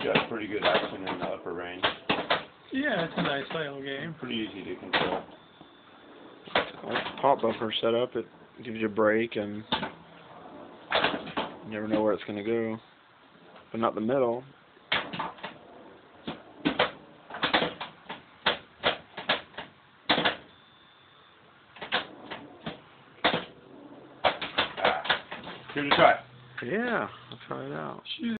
got pretty good action in the upper range. Yeah, it's a nice little game. Pretty easy to control. Like pop buffer setup, it gives you a break and you never know where it's going to go. But not the middle. Give it a try. Yeah, I'll try it out.